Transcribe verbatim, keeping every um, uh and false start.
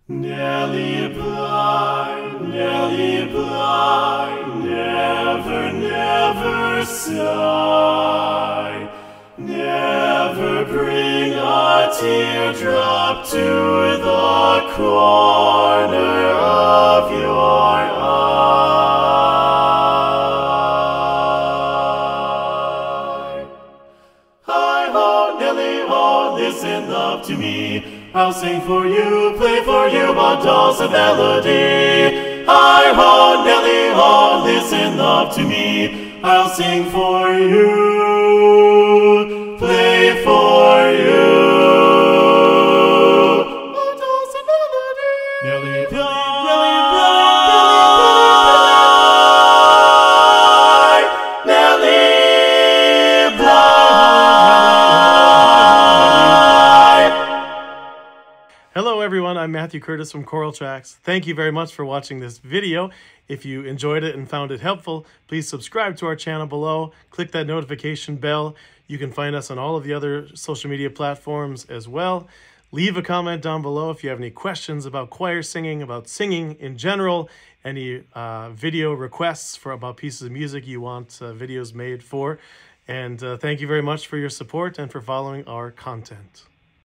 Nellie Bly, Nellie Bly, never, never sigh. Never bring a teardrop to the corner of your eye. Hi-ho, Nellie-ho, listen up to me. I'll sing for you, play for you a dulcet melody. Hi-ho, Nellie-ho, listen up to me. I'll sing for you, play for you a dulcet melody. Nellie Bly, Nellie Bly, Nellie Bly. Hello everyone, I'm Matthew Curtis from Choral Tracks. Thank you very much for watching this video. If you enjoyed it and found it helpful, please subscribe to our channel below. Click that notification bell. You can find us on all of the other social media platforms as well. Leave a comment down below if you have any questions about choir singing, about singing in general, any uh, video requests for about pieces of music you want uh, videos made for. And uh, thank you very much for your support and for following our content.